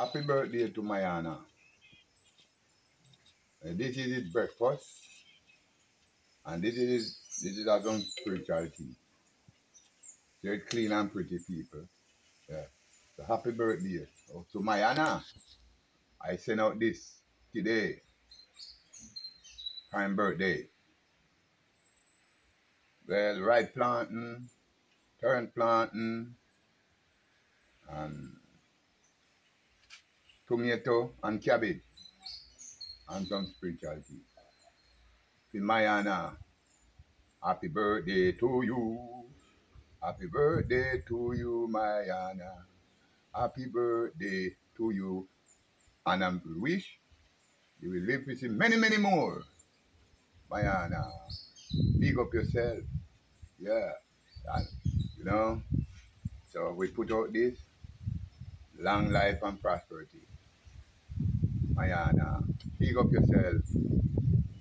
Happy birthday to Mayana. This is his breakfast, and this is our own spiritual tea. They're clean and pretty people. Yeah. So happy birthday to Mayana. I send out this today. Kind birthday. Well, right planting, turn planting, and tomato and cabbage, and some spiritual tea. To Mayana, happy birthday to you. Happy birthday to you, Mayana. Happy birthday to you. And I wish you will live to see many, many more. Mayana, big up yourself. Yeah. And, you know, so we put out this long life and prosperity. Mayana, big up yourself.